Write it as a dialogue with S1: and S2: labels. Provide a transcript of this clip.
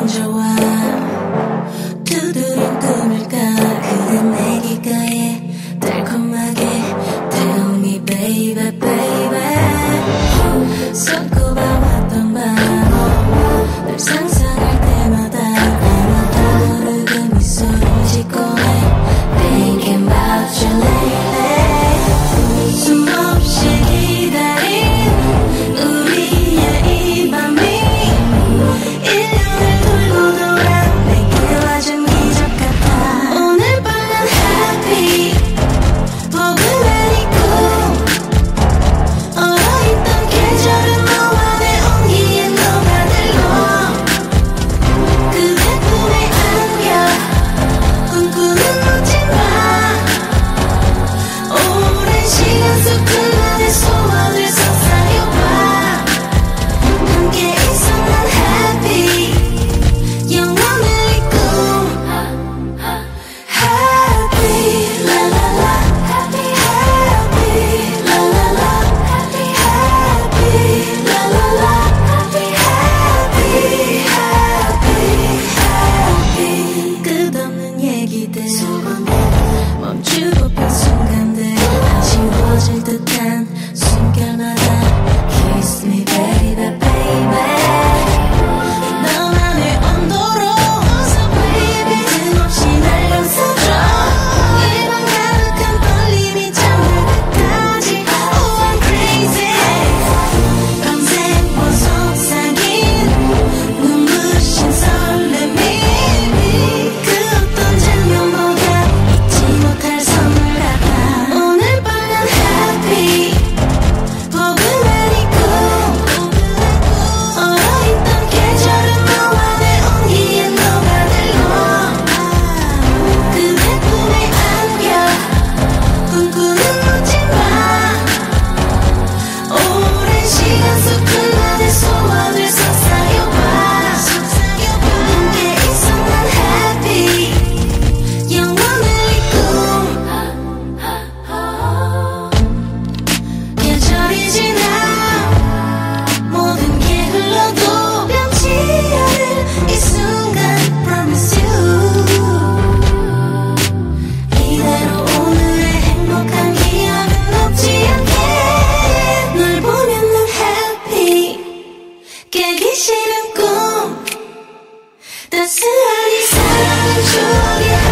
S1: 좋아 두드린 꿈일까 그댄 내 귓가에 달콤하게 Tell me baby baby 손꼽아왔던 밤 널 상상할 때마다 아무도 모르게 미소를 짓고 해 Thinking about you lately 숨없이 기다린 우리의 이 밤이 1년을 돌고 돌아 내게 와준 기적 같아 오늘 밤은 happy 포근한 이 꿈 얼어있던 계절은 너와 내 온기에 녹아들고 그대 품에 안겨 꿈꾸는 묻지마 오랜 시간 속 그날의 소원을 속삭여봐 함께 있어 난 happy 영원을 잊고 happy la la la happy happy la la la happy happy la la la happy happy happy happy 끝없는 얘기들 멈추고 빈 순간들 아쉬워질 듯한 숨결마다 Kiss me baby baby 너만의 온도로 웃어 baby 틈없이 날 감싸줘 이만 가득한 떨림이 잠들 때까지 Oh I'm crazy 밤새 못 속삭인 눈부신 설렘이 그 어떤 장면보다 잊지 못할 선물 같아 오늘 밤은 happy 포근한 이 꿈 얼어있던 계절은 너와 내 온기에 녹아들고 그대 품에 안겨 꿈꾸는 묻지마 오랜 시간 속 그날의 소원을 속삭여봐 함께 있어 난 happy 영원을 잊고 계절이 지나 모든 게 흘러도 변치 않을 이 순간 Promise you 이대로 오늘의 행복한 기억은 녹지 않게 널 보면 난 happy 깨기 싫은 꿈 따스한 이 사랑은 추억이